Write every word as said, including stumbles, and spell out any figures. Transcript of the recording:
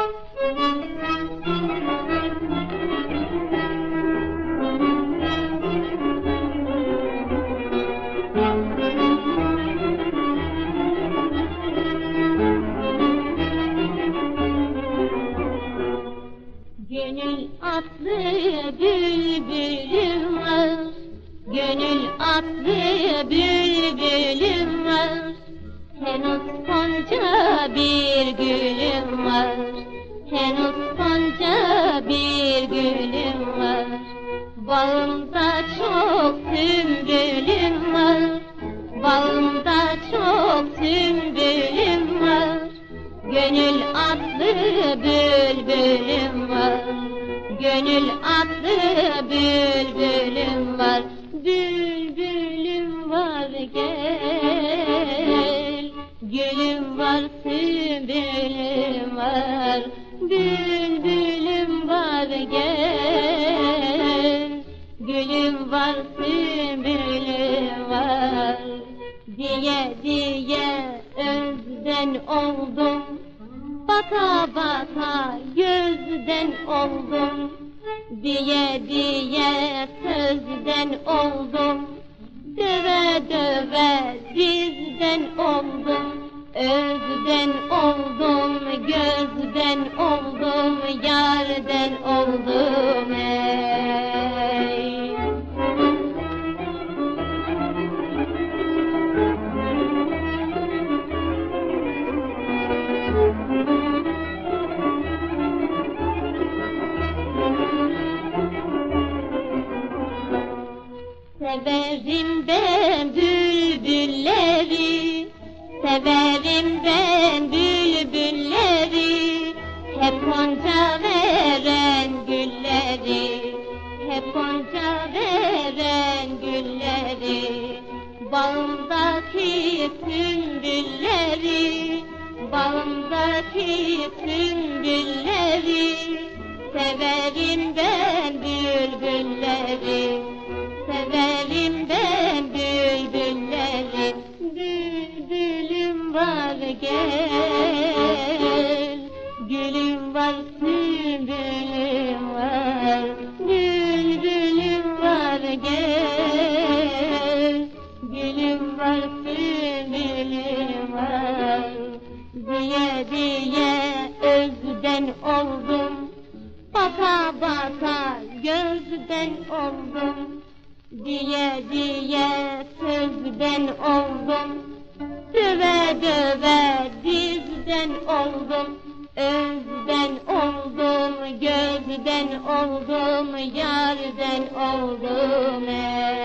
Gönül atlı bülbülüm var, gönül atlı bülbülüm var. Henüz gonca bir gülüm var, henüz gonca bir gülüm var. Bağımda çok sümbülüm var, bağımda çok sümbülüm var. Gönül atlı bülbülüm var, gönül atlı bülbülüm var. Bülbülüm var gel, gülüm var sümbülüm var. Bülbülüm var gel, gülüm var sümbülüm var. Diye diye özden oldum, baka baka gözden oldum. Diye diye sözden oldum, döve döve dizden oldum. Özden oldum, gözden oldum, yarden oldum ey. Severim ben bülbülleri, severim ben bülbülleri. Hep gonca veren gülleri, hep gonca veren gülleri. Bağımdaki sümbülleri, bağımdaki sümbülleri. Severim ben bülbülleri, severim ben bülbülleri. Bülbülüm var gel, gülüm var sümbülüm var. Bülbülüm var gel, gülüm var sümbülüm var. Diye diye özden oldum, baka baka gözden oldum. Diye diye sözden oldum, döve döve dizden oldum. Özden oldum, gözden oldum, yarden oldum ey.